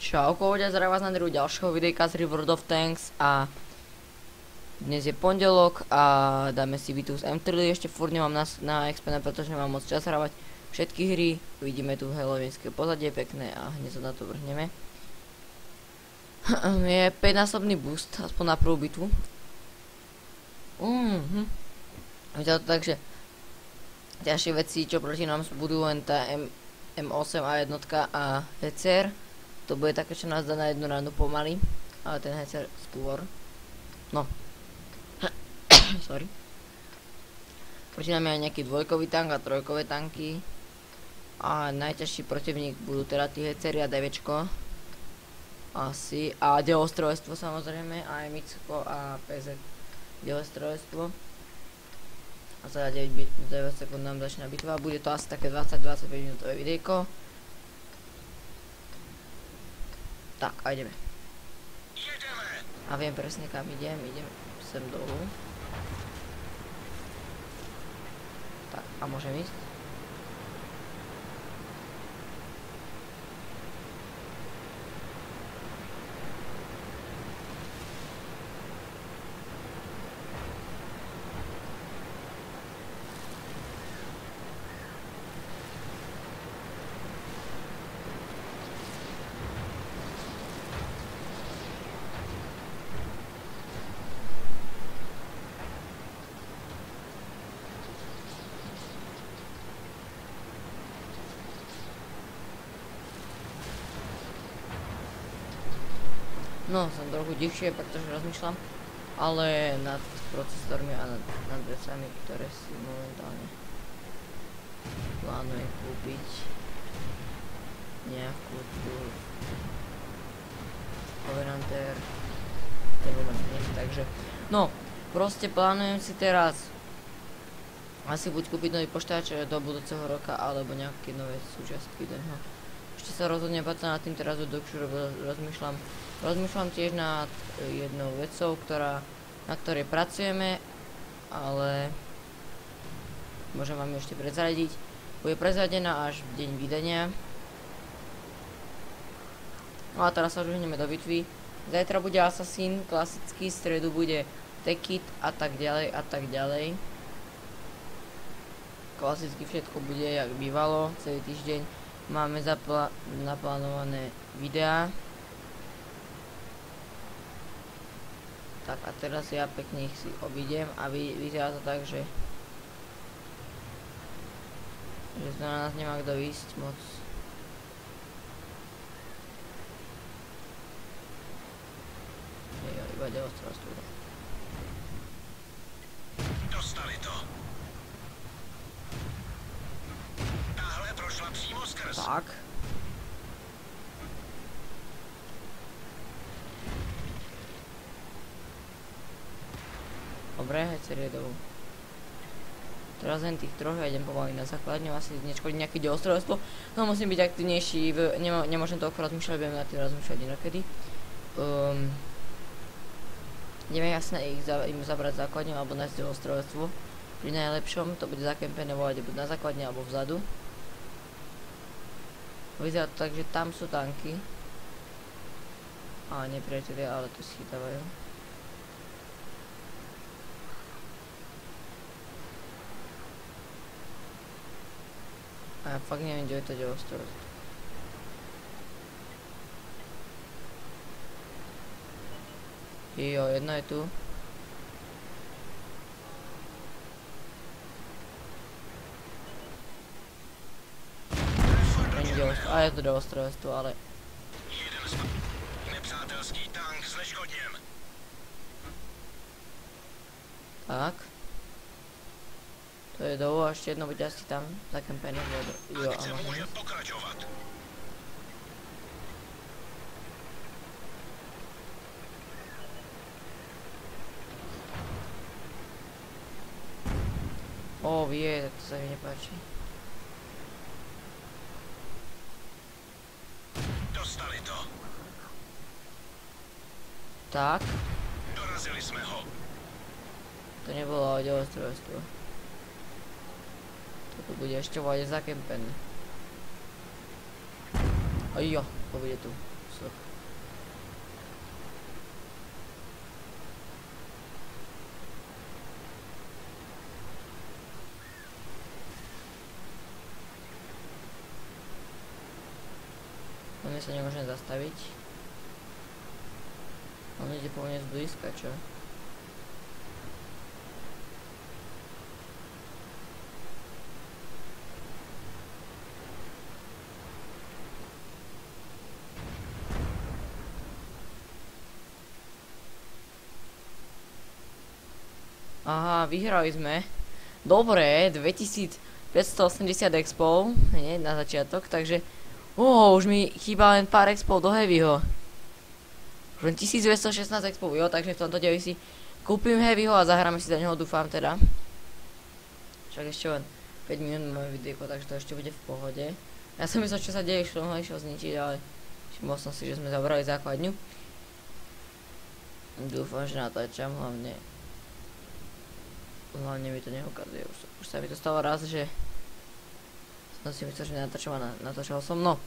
Čauko, zdravím vás na ďalšieho videjka z World of Tanks a dnes je pondelok a dáme si Vitus M3, ešte furt nemám na expene, pretože nemám moc čas hrávať všetky hry. Vidíme tu halloweenské pozadie pekné a hneď sa na to vrhneme. Je 5-násobný boost, aspoň na prvú bitvu. Vyzerá to tak, že ďalšie veci, čo proti nám budú len tá M8 a jednotka a HCR. To bude také, čo nás dá na jednu ránu pomaly, ale ten HCR skôr. No. Sorry. Proti nám je aj nejaký dvojkový tank a trojkové tanky. A najťažší protivník budú teda tí HCR a DVčko. Asi. A deostrojstvo samozrejme, aj Micko a PZ deostrojstvo. A za 9 sekúnd nám začína bitva. Bude to asi také 20-25 minútové videjko. Tak, a ideme. A viem presne kam idem sem dolu. Tak, a môžem ísť? No, som trochu tichšie, pretože rozmýšľam, ale nad procesormi a nad vecami, ktoré si momentálne plánujem kúpiť nejakú tú Covenanter, ten moment nie, takže no, proste plánujem si teraz asi buď kúpiť nový počítač do budúceho roka, alebo nejaké nové súčiastky do neho. Ešte sa rozhodne báca nad tým teraz do rozmýšľam tiež nad jednou vecou, na ktorej pracujeme, ale môžem vám ju ešte prezradiť. Bude prezradená až v deň vydania. No a teraz sa už ideme do bitvy. Zajtra bude Assassin, klasický, v stredu bude Tekit a tak ďalej a tak ďalej. Klasicky všetko bude jak bývalo, celý týždeň. Máme naplánované videá. Tak a teraz ja pekne ich si obídem a vyzerá to tak, že na nás nemá kto ísť moc. Jo, iba deostrojstvo. Dostali to. Táhle prošla přímo skrz. Tak. Dobre, HCR je dolu. Teraz len tých troch, ja idem pomaly na základňu, asi neškodí nejaké deostrojstvo. No musím byť aktivnejší, nemôžem toľko rozmýšľať, budem na tým rozmýšľať inokedy. Ideme jasne im zabrať základňu alebo nájsť deostrojstvo. Pri najlepšom to bude zakempené volať buď na základne alebo vzadu. Vyzerá to tak, že tam sú tanky. A nepriatelia, ale tu schytávajú. A ja fakt neviem, kde je to deostrojstvo. Jo, jedno je tu. A je to deostrojstvo, ale... Jeden nepřátelský tank zneškodněn. Tak. To je dolu a ešte jedno bude asi tam zakempené. Jo, Akce áno. může pokračovat. Vie, tak to sa mi nepáči. Dostali to. Tak. Dorazili jsme ho. To nebolo deostrojstvo. To bude ešte vode zakempené. A jo, to bude tu. kusoch. On sa nemôžem zastaviť. On ide po mne zblízka, čo? Aha, vyhrali sme. Dobre, 2580 expov, hneď na začiatok, takže už mi chýba len pár expov do heavyho. Už len 1216 expov, jo, takže v tomto dieli si kúpim heavyho a zahráme si za neho, dúfam teda. Však ešte len 5 minút moje videjko, takže to ešte bude v pohode. Ja som myslel, čo sa deje, čo som išiel zničiť, ale všimol som si, že sme zabrali základňu. Dúfam, že natáčam, hlavne mi to neukazuje, už sa mi to stalo raz, že som si myslel, že natáčam a natáčal som, no.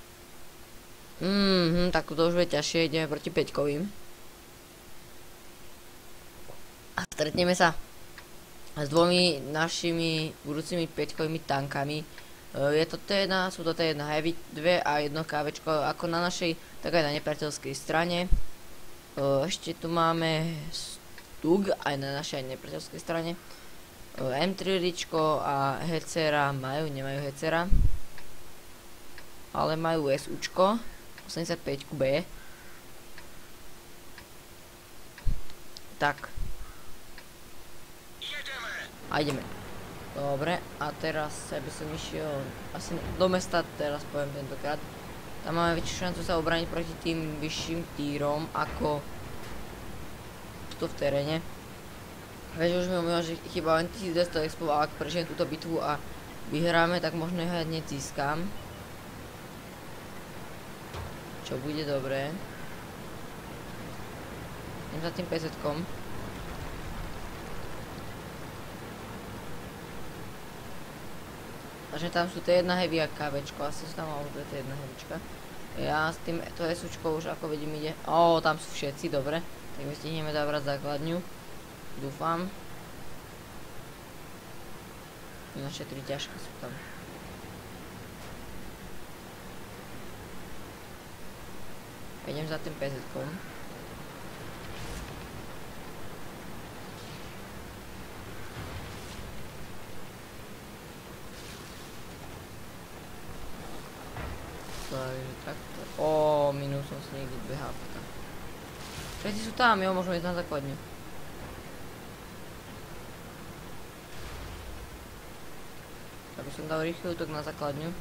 Tak to už bude ťažšie, ideme proti 5-kovým. A stretneme sa s dvomi našimi budúcimi 5-kovými tankami. Je to T1, sú to T1 Heavy 2 a jedno kávečko ako na našej, tak aj na nepriateľskej strane. Ešte tu máme Stug aj na našej nepriateľskej strane. M3 ričko a Hecera nemajú Hecera. Ale majú SUčko 85B. Tak. A ideme. Dobre, a teraz by som išiel asi do mesta, teraz poviem tentokrát. Tam máme väčšiu šancu sa obrániť proti tým vyšším týrom ako tu v teréne. Veď už mi umýval, že chýba len 1200 expov, a ak prežijem túto bitvu a vyhráme, tak možno ich hneď získam. Čo bude dobré. Idem za tým PZ-kom. Takže tam sú T1 Heavy a KVčko, asi sú tam alebo T1 Heavyčka. Ja s tým to SUčko už ako vidím ide. Tam sú všetci, dobre. Tak my stihneme zabrať základňu. Dúfam. Naše 3 ťažké sú tam. Idem za tým PZ-kom. Takže takto. Minul som si niekde 2 hápka. Všetci sú tam, jo, môžeme ísť na základňu. Aby som dal rýchly útok na základňu.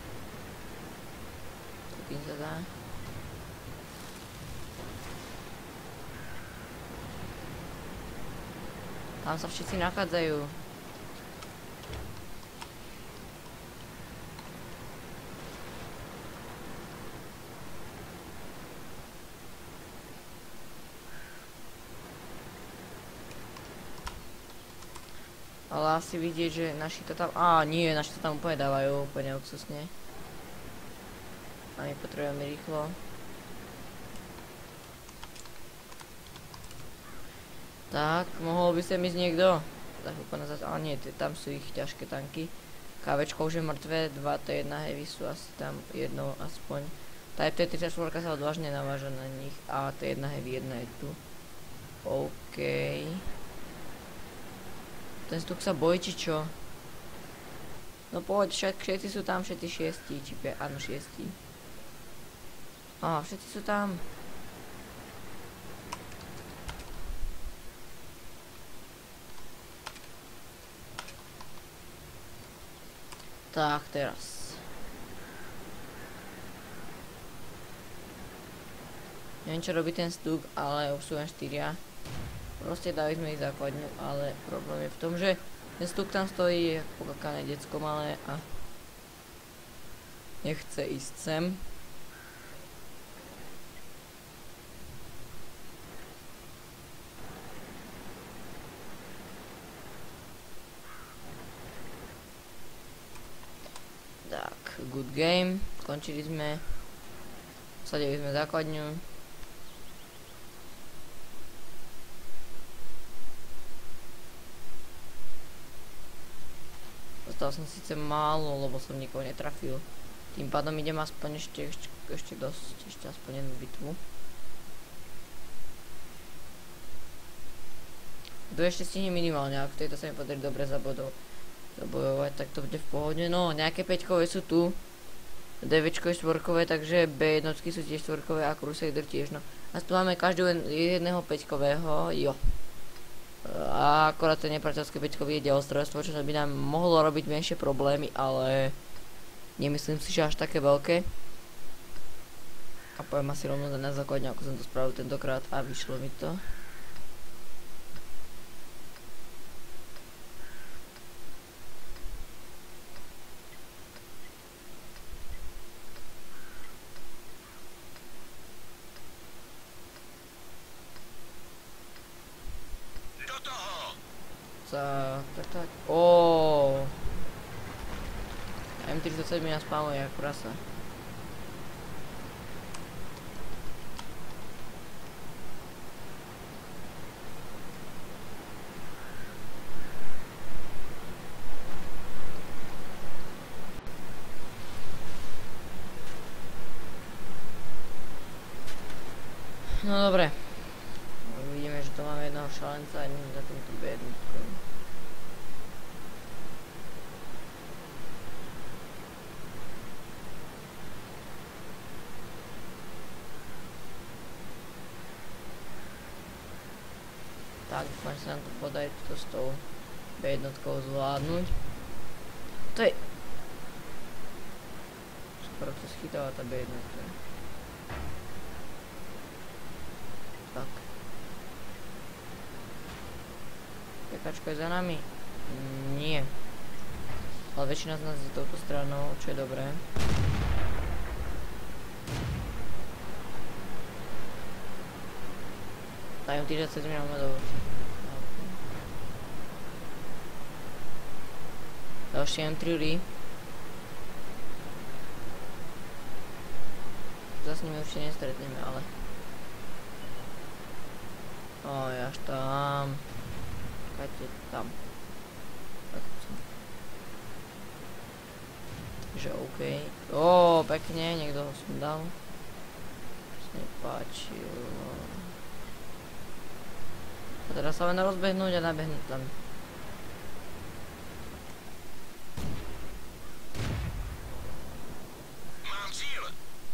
Takým sa dá. Tam sa všetci nachádzajú. Ale asi vidieť, že naši to tam... nie, naši to tam úplne dávajú, úplne luxusne. A my potrebujeme rýchlo. Tak, mohol by sem ísť niekto. Tak úplne zase... nie, tam sú ich ťažké tanky. Kávečko už je mŕtve, 2 T1 Heavy sú asi tam, jedno aspoň. Tá T34 sa odvážne naváža na nich. A T1 Heavy, jedna je tu. OK. Ten Stug sa bojí, či čo? No poď, všetci sú tam, všetci 6, či 5, áno 6. Všetci sú tam. Tak, teraz. Neviem, čo robí ten Stug, ale už sú len 4. Proste dali sme ich základňu, ale problém je v tom, že ten Stug tam stojí ako pokakané decko malé a nechce ísť sem. Tak, good game. Končili sme Posadili sme základňu. Dostal som síce málo, lebo som nikoho netrafil. Tým pádom idem aspoň ešte dosť, ešte aspoň jednu bitvu. Tu ešte stihne minimálne, ak v tejto sa mi podarí dobre zabojovať, tak to bude v pohode. No, nejaké 5-kové sú tu. 9-čko je 4-kové, takže B1 sú tiež 4-kové a Crusader tiež, no. A tu máme každého jedného 5-kového, jo. A akorát ten nepriateľský 5-kový je delostrojstvo, čo by nám mohlo robiť menšie problémy, ale nemyslím si, že až také veľké. A poviem asi rovno na základne, ako som to spravil tentokrát a vyšlo mi to. Tak. M37 mi nás spávuje ako prasa. No dobre. Vidíme, že to máme jedného šalenca a ideme za týmto B1. Tak, dúfam, že sa nám to podarí to s tou B1 zvládnuť. To je... Skoro to schytáva tá B1. Tak. Pekačko je za nami? Nie. Ale väčšina z nás je touto stranou, čo je dobré. Dajú týždeň sa zmíname do... Ďalší M3 Zas s nimi určite nestretneme, ale... Oj, až tam... Čakajte, tam. Tak som... Takže okej. Ó, pekne, niekto ho som dal. Sa nepáčilo. A teraz sa len rozbehnúť a nabehnúť tam. Mám cíl.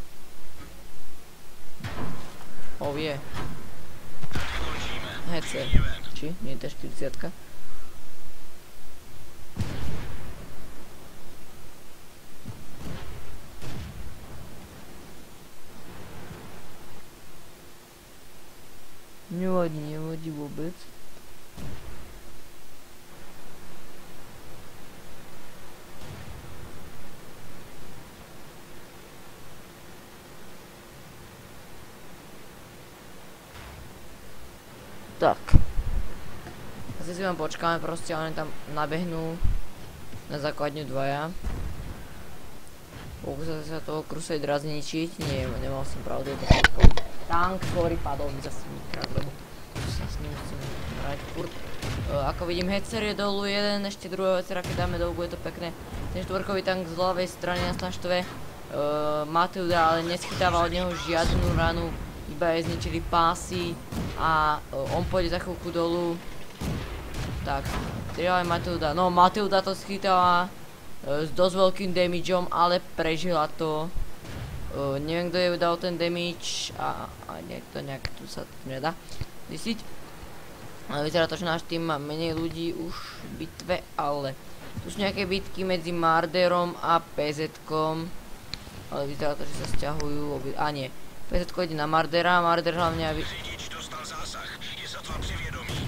Oh je. Tady končíme. Hecer. Či? Nie je to 40-ka. Nevadí vôbec. Tak. Asi si vám počkáme, proste oni tam nabehnú na základňu dvaja. Pokúsate sa toho Crusadera zničiť. Nie, nemal som pravdu. Tank, ktorý padol mi zase mikrát, lebo sa s ním chcem hrať furt. Ako vidím, Hecer je dolu jeden, ešte druhého Hecera, keď dáme dolu, bude to pekné. Ten štvorkový tank z ľavej strany nás tam štve. Mateuda ale neschytáva od neho žiadnu ranu, iba jej zničili pásy a on pôjde za chvíľku dolu. Tak, strieľaj Mateuda. No, Mateuda to schytáva s dosť veľkým damageom, ale prežila to. Neviem, kto jej dal ten damage a nejak to nejak tu sa nedá zistiť. Ale vyzerá to, že náš tým má menej ľudí už v bitve, ale tu sú nejaké bitky medzi Marderom a PZ-kom. Ale vyzerá to, že sa sťahujú a nie. PZ-ko ide na Mardera, Marder hlavne aby... Řidič dostal zásah, je sotva při vědomí.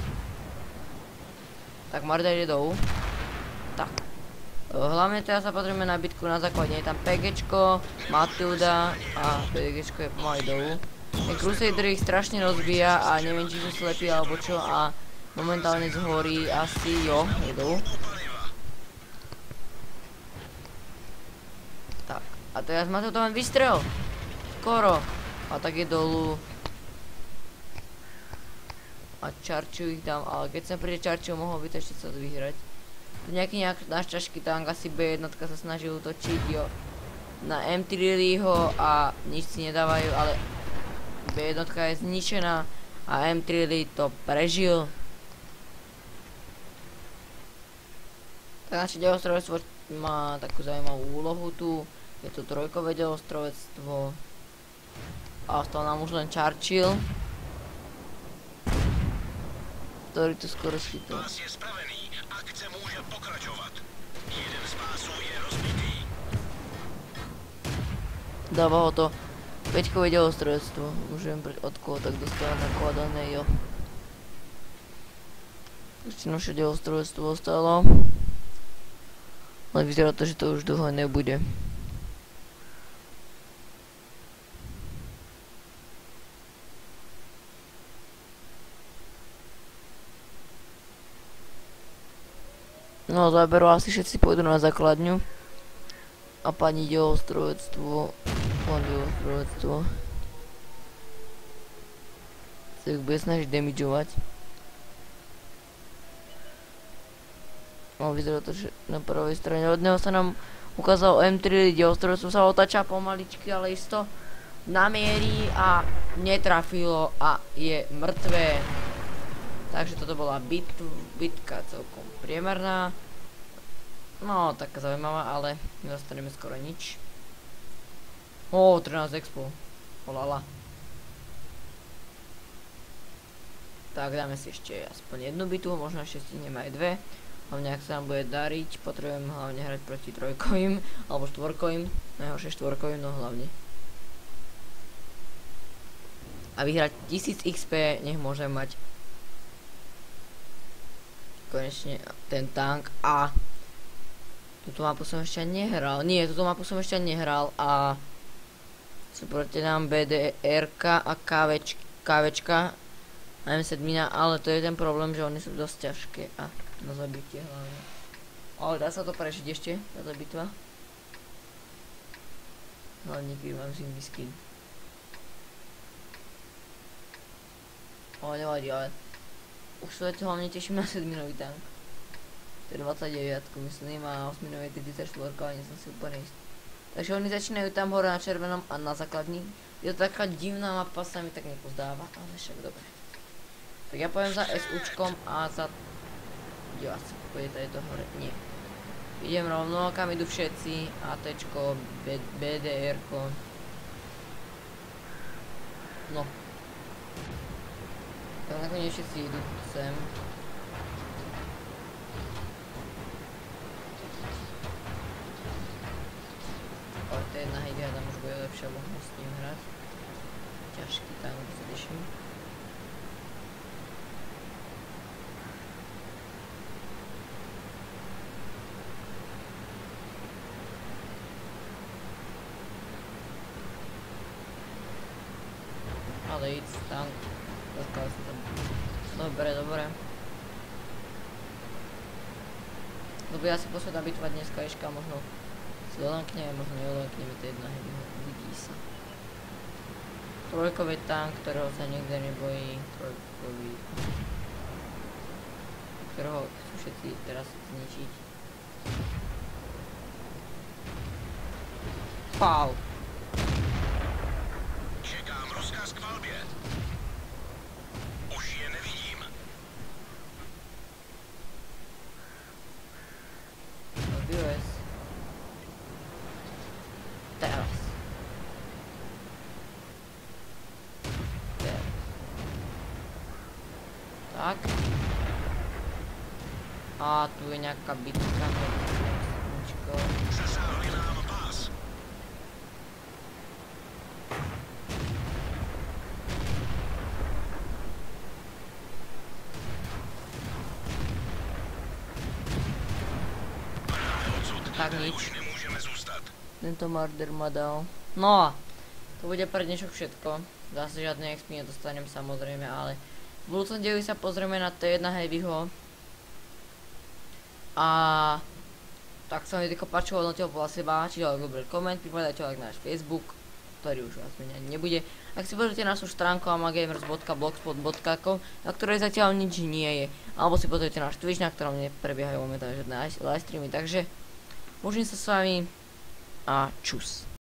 Tak Marder ide dolu. Tak. Hlavne teraz sa potrebujeme na bitku na základne. Je tam PGčko, Mateuda a PGčko je pomaly dolu. Ten Crusader ich strašne rozbíja a neviem, či sú slepí alebo čo a momentálne zhorí asi, jo, je dolu. Tak, a teraz Mateuda len vystrel. Skoro. A tak je dolu. A Churchill ich dám, ale keď sem príde Churchill, mohol by to ešte sa vyhrať. Tu nejaký náš ťažký tank, asi B1 sa snaží útočiť, jo. Na M3 Leeho a nič si nedávajú, ale B1 je zničená a M3 Lee to prežil. Tak naše deľostrovectvo má takú zaujímavú úlohu tu. Je to trojkové deľostrovectvo. A ostal nám už len Churchill, ktorý tu skoro schytil. Pás je spravený. Akce může pokračovat. Jeden z pásů je rozbitý. Dáva ho to 5-kové deľostrovectvo. Môžem od koho tak dostávať nakladané, jo. Ešte naše deľostrovectvo ostalo. Ale vyzerá to, že to už dlho nebude. No záberu asi všetci pôjdu na základňu. A pani deľostrovectvo. Pán deľostrovectvo. Sa ich bude snažiť damidžovať. No vyzerá to, že na pravej strane od neho sa nám ukázal M3, deľostrovectvo sa otáča pomaličky, ale isto namierí a netrafilo a je mŕtvé. Takže toto bola bitka celkom priemerná. No, taká zaujímavá, ale nedostaneme skoro nič. 13 expo. Olala. Tak dáme si ešte aspoň jednu bitvu, možno ešte stihneme aj dve. Hlavne ak sa nám bude dariť, potrebujem hlavne hrať proti trojkovým, alebo štvorkovým. Najhoršie štvorkovým, no hlavne. A vyhrať 1000 XP, nech môžem mať konečne ten tank a túto mapu som ešte nehral. Nie, túto mapu som ešte nehral a sú proti nám BDR-ka a KVčka a M7, ale to je ten problém, že oni sú dosť ťažké a na zabitie hlavne. Ale dá sa to prežiť ešte, táto bitva. Hlavne keď mám zimný skin. Ale nevadí, ale už sa hlavne teším na 7-minový tank. To je 29, myslím, a 8-minový 34, ale nie som si úplne istý. Takže oni začínajú tam hore na červenom a na základni. Je to taká divná mapa, sa mi tak nepozdáva, ale však dobre. Tak ja poviem za SUčkom a za... Jo, asi pôjde tady to hore, nie. Idem rovno, kam idú všetci, ATčko, BDRko. No. Tak nakoniec všetci idú sem. Ale to je jedna hejdia, tam už bude lepšia možnosť s ním hrať. Ťažký tank, sa teším. Ale ísť tank. Dostal sa tam. Dobre, dobre. Dobre, asi posledná bitva dneska ješka, možno si dolenkneme, možno nedolenkneme, to jedna hej, uvidí sa. Trojkový tank, ktorého sa nikde nebojí, trojkový, ktorého chcú všetci teraz zničiť. Pau! Čekám rozkaz k palbě. Už je nevidím. US. Teraz. Teraz. Tak. A tu je nejaká bitka. Zasáhli nám pás. Tak nič. Už nemůžeme zůstat. Tento marder ma dal. No a to bude pre dnešok všetko. Zase žiadne XP nedostanem samozrejme, ale v budúcom dieli sa pozrieme na T1 Heavyho. A tak sa mi týko páčilo, hodnotil podľa seba, čiže like, dobre koment, pripájajte like na náš Facebook. ktorý už vás menej nebude. Ak si pozrite našu stránku amagamers.blogspot.com, na ktorej zatiaľ nič nie je, alebo si pozrite náš Twitch, na ktorom neprebiehajú momentálne žiadne live streamy, takže môžem sa s vami a čus.